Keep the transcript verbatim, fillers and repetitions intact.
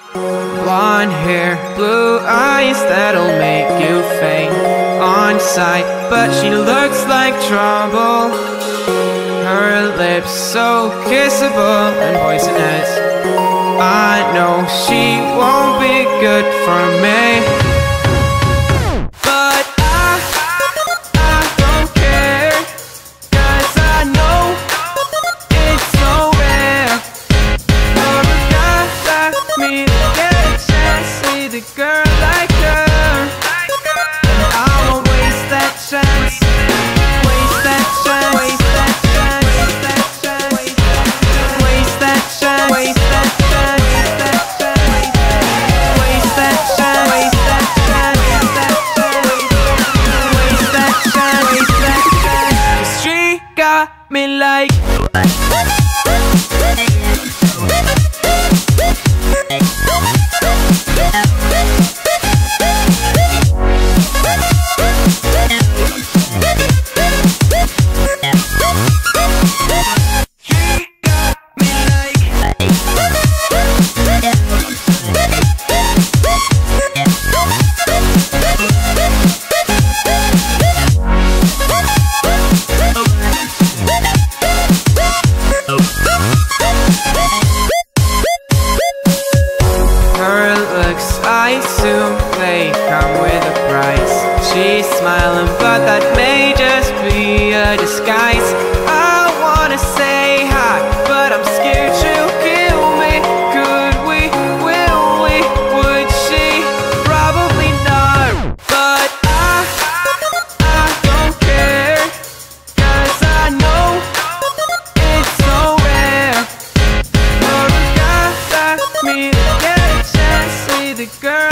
Blonde hair, blue eyes, that'll make you faint on sight. But she looks like trouble. Her lips so kissable and poisonous. I know she won't be good for me, but I, I don't care, 'cause I know it's so rare for a guy like me to get a chance with a girl like her. And I won't waste that chance, waste that chance, waste that chance, waste that chance, waste that chance, waste that chance. Me like I assume they come with a price. She's smiling, but that may just be a disguise. I wanna say hi, but I'm scared she'll kill me. Could we, will we, would she? Probably not, but I, I don't care, 'cause I know it's so rare for a guy like me to get a chance with a girl